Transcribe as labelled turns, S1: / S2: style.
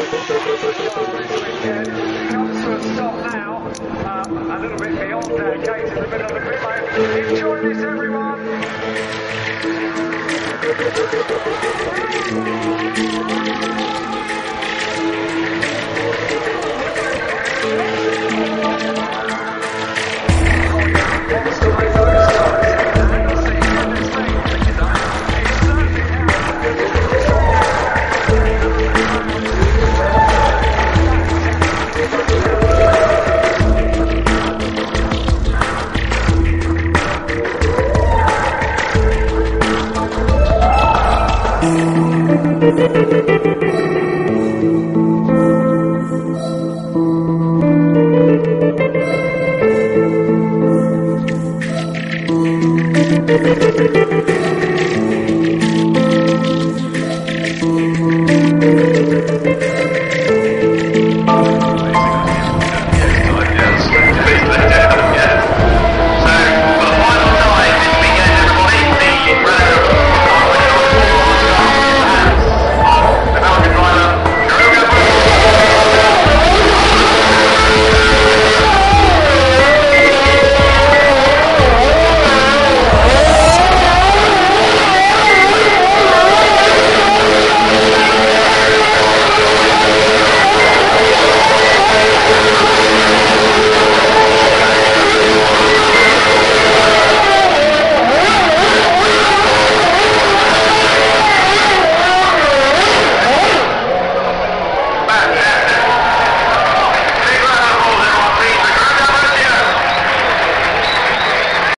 S1: Comes to a stop now, a little bit beyond Kate in the middle of the pit lane. Enjoy this, everyone!